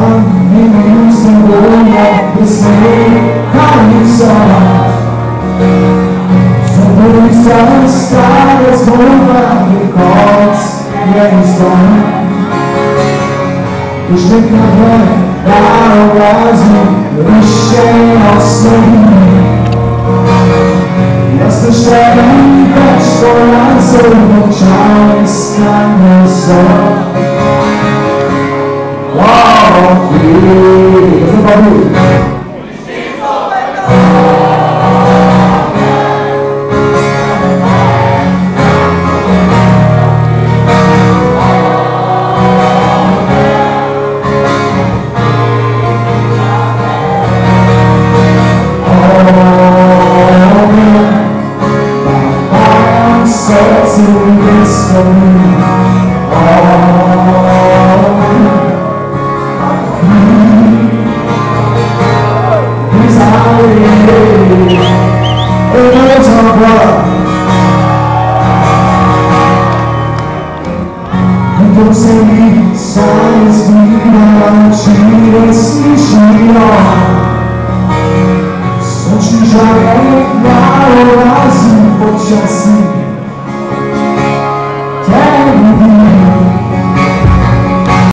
Ingen som vågar besöka min sak. Som brusar stadens målfabrikats gängstånd. Ich denke her, da war sie, Rischen aus Berlin. Erste Stellen, Bettsteuern, so und Scheiß kann es so. Wow, okay, das ist aber gut.